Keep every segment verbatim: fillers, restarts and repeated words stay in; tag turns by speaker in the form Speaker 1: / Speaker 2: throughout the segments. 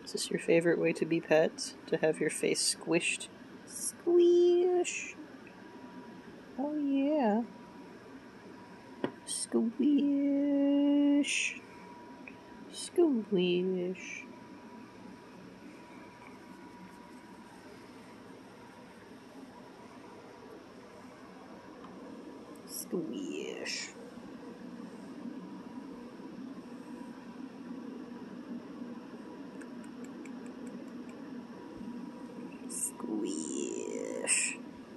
Speaker 1: Is this your favorite way to be pet? To have your face squished? Squeeesh! Oh yeah. Squeeesh! Squeeesh! Squeeesh! Squeeesh!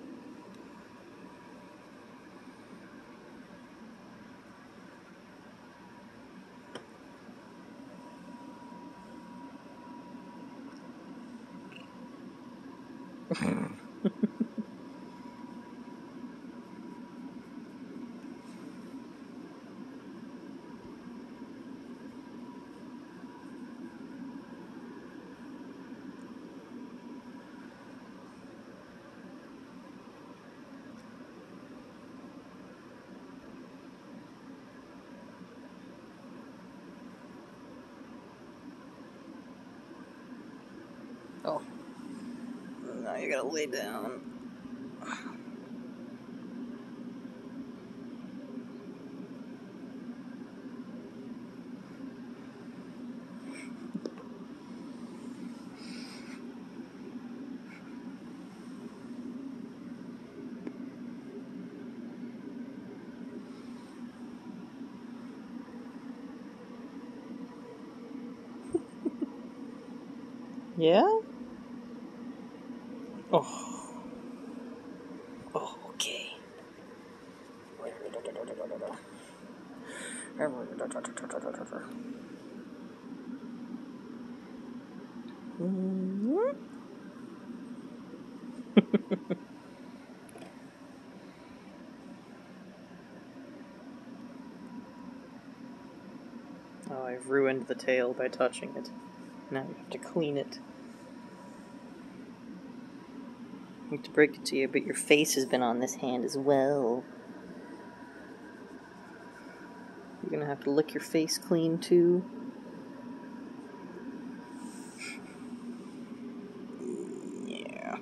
Speaker 1: Oh, now you gotta lay down. Yeah? Oh. Oh, okay. Mm-hmm. Oh, I've ruined the tail by touching it. Now you have to clean it. I hate to break it to you, but your face has been on this hand as well. You're gonna have to lick your face clean too. Yeah.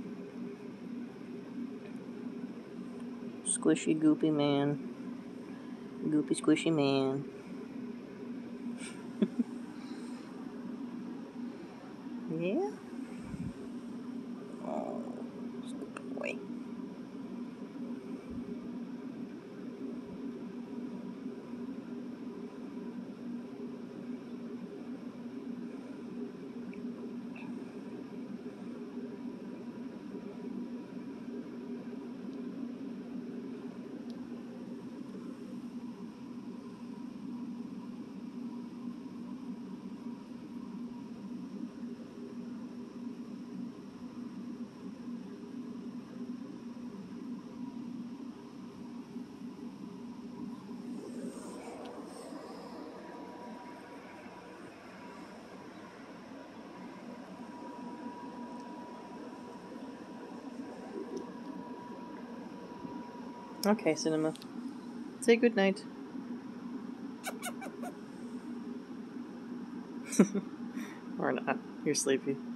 Speaker 1: Squishy goopy man. Goopy squishy man. Yeah? Oh, stupid boy. Okay, Cinema. Say goodnight. Or not. You're sleepy.